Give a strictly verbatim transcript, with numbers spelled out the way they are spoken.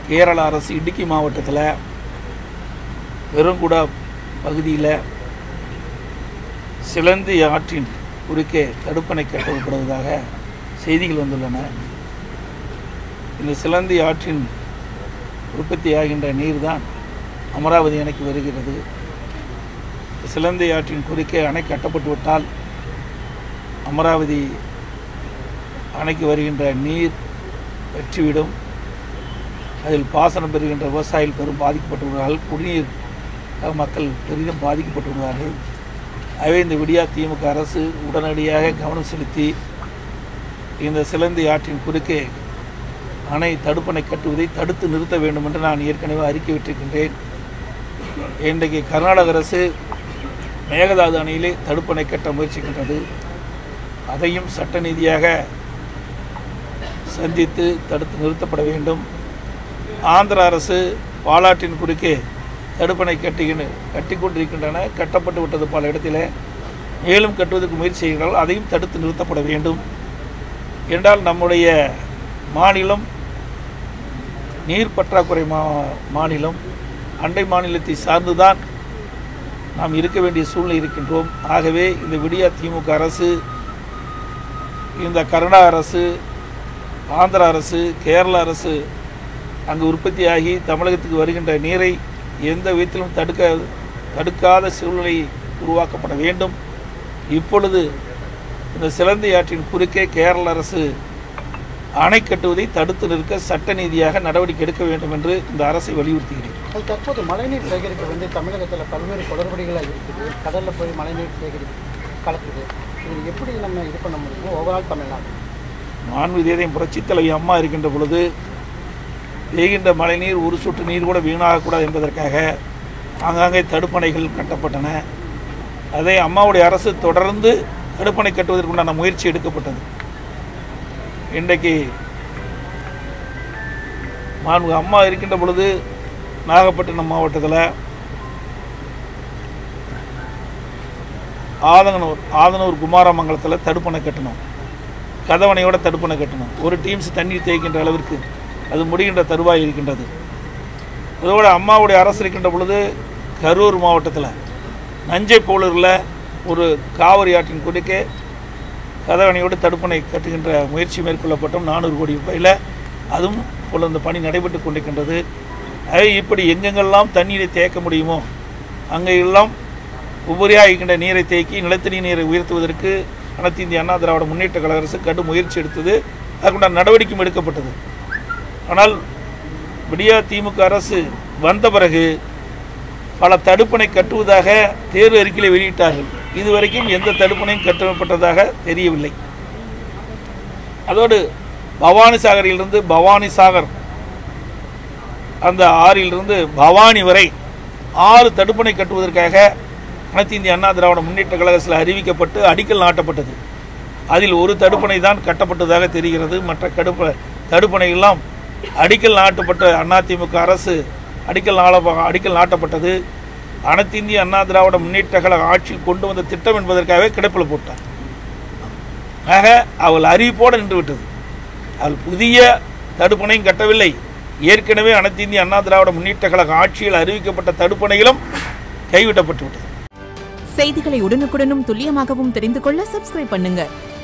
கேரள அரசு இடுக்கி மாவட்டத்தில் பெருங்குடா பகுதியில் சிலந்தி ஆற்றின் குறுக்கே தடுப்பணை கட்டப்படுவதாக செய்திகள் வந்துள்ளன. இந்த சிலந்தி ஆற்றின் உற்பத்தி ஆகின்ற நீர்தான் அமராவதி அணைக்கு வருகிறது. சிலந்தி ஆற்றின் குறுக்கே அணை கட்டப்பட்டுவிட்டால் அமராவதி அணைக்கு வருகின்ற நீர் வெற்றிவிடும். அதில் பாசனம் பெறுகின்ற விவசாயிகள் பெரும் பாதிக்கப்பட்டு வருவார்கள். குடிநீர் மக்கள் பெரிதும் பாதிக்கப்பட்டு வருவார்கள். ஆகவே இந்த விடியா திமுக அரசு உடனடியாக கவனம் செலுத்தி இந்த சிலந்தி ஆற்றின் குறுக்கே அணை தடுப்பணை கட்டுவதை தடுத்து நிறுத்த வேண்டும் என்று நான் ஏற்கனவே அறிக்கை விட்டிருக்கின்றேன். இன்றைக்கு கர்நாடக அரசு மேகதாது அணையிலே தடுப்பணை கட்ட முயற்சிக்கின்றது. அதையும் சட்ட நீதியாக சந்தித்து தடுத்து நிறுத்தப்பட வேண்டும். ஆந்திர அரசு பாலாற்றின் குறுக்கே தடுப்பணை கட்டுகின்ற கட்டி கொண்டிருக்கின்றன. கட்டப்பட்டு விட்டது பல இடத்திலே. மேலும் கட்டுவதற்கு முயற்சி செய்கிறார்கள். அதையும் தடுத்து நிறுத்தப்பட வேண்டும். என்றால் நம்முடைய மாநிலம் நீர் பற்றாக்குறை மா மாநிலம் அண்டை மாநிலத்தை சார்ந்துதான் நாம் இருக்க வேண்டிய சூழ்நிலை இருக்கின்றோம். ஆகவே இந்த விடியா திமுக அரசு, இந்த கர்நாடக அரசு, ஆந்திர அரசு, கேரள அரசு அங்கு உற்பத்தியாகி தமிழகத்துக்கு வருகின்ற நீரை எந்த விதத்திலும் தடுக்க தடுக்காத சூழ்நிலை உருவாக்கப்பட வேண்டும். இப்பொழுது இந்த சிலந்தி ஆற்றின் குறுக்கே கேரள அரசு அணை கட்டுவதை தடுத்து நிற்க சட்ட நீதியாக நடவடிக்கை எடுக்க வேண்டும் என்று இந்த அரசை வலியுறுத்துகிறேன். தற்போது மழைநீர் சேகரிப்பு வந்து தமிழகத்தில் பல்வேறு குளறுபடிகளாக இருக்குது. கடலில் போய் மழைநீர் சேகரிப்பு கலக்குது. இது எப்படி நம்ம இது பண்ண முடியும் ஓவரால் தமிழ்நாடு? மாண்புமிகு புரட்சித் தலைவி அம்மா இருக்கின்ற பொழுது பெய்கின்ற மழைநீர் ஒரு சொட்டு நீர் கூட வீணாகக்கூடாது என்பதற்காக ஆங்காங்கே தடுப்பணைகள் கட்டப்பட்டன. அதை அம்மாவுடைய அரசு தொடர்ந்து தடுப்பணை கட்டுவதற்குண்டான முயற்சி எடுக்கப்பட்டது. இன்றைக்கு மாண்புமிகு அம்மா இருக்கின்ற பொழுது நாகப்பட்டினம் மாவட்டத்தில் ஆதங்கனூர் ஆதனூர் குமாரமங்கலத்தில் தடுப்பணை கட்டணும். கதவணையோட தடுப்பணை கட்டணும். ஒரு டீம்ஸ் தண்ணீர் தேய்க்கின்ற அளவிற்கு அது முடிகின்ற தருவாய் இருக்கின்றது. அதோடு அம்மாவுடைய அரசு இருக்கின்ற பொழுது கரூர் மாவட்டத்தில் நஞ்சை போலூரில் ஒரு காவிரி ஆற்றின் குறுக்கே கதவணையோடு தடுப்பணை கட்டுகின்ற முயற்சி மேற்கொள்ளப்பட்டோம். நானூறு கோடி ரூபாயில் அதுவும் போல அந்த பணி நடைபெற்று கொண்டிருக்கின்றது. அதை இப்படி எங்கெங்கெல்லாம் தண்ணீரை தேக்க முடியுமோ அங்கெல்லாம் உபரியாக இருக்கின்ற நீரை தேக்கி நிலத்தடி நீரை உயர்த்துவதற்கு அனைத்து இந்திய அண்ணா திராவிட முன்னேற்ற கழக அரசு கடும் முயற்சி எடுத்தது. அதற்குண்டான நடவடிக்கையும் எடுக்கப்பட்டது. ஆனால் விடியா திமுக அரசு வந்த பிறகு பல தடுப்பணை கட்டுவதாக தேர்வு அறிக்கையை வெளியிட்டார்கள். இதுவரைக்கும் எந்த தடுப்பணையும் கட்டப்பட்டதாக தெரியவில்லை. அதோடு பவானி சாகரிலிருந்து பவானி சாகர் அந்த ஆறிலிருந்து பவானி வரை ஆறு தடுப்பணை கட்டுவதற்காக அனைத்து இந்திய அண்ணா திராவிட முன்னேற்ற கழகத்தில் அறிவிக்கப்பட்டு அடிக்கல் நாட்டப்பட்டது. அதில் ஒரு தடுப்பணை தான் கட்டப்பட்டதாக தெரிகிறது. மற்ற கடுப்ப தடுப்பணையெல்லாம் அடிக்கல் நாட்டப்பட்ட அதிமுக அரசு அடிக்கல் நாள அடிக்கல் நாட்டப்பட்டது. அனைத்து இந்திய அண்ணா திராவிட முன்னேற்ற கழக ஆட்சியில் கொண்டு வந்த திட்டம் என்பதற்காகவே கிடப்பில் போட்டார். ஆக அவள் அறிவிப்போடு நின்று விட்டது. அவள் புதிய தடுப்பணையும் கட்டவில்லை. ஏற்கனவே அனைத்து இந்திய அண்ணா திராவிட முன்னேற்ற கழக ஆட்சியில் அறிவிக்கப்பட்ட தடுப்பணைகளும் கைவிடப்பட்டு விட்டது. செய்திகளை உடனுக்குடனும் துல்லியமாகவும் தெரிந்து கொள்ள சப்ஸ்கிரைப் பண்ணுங்க.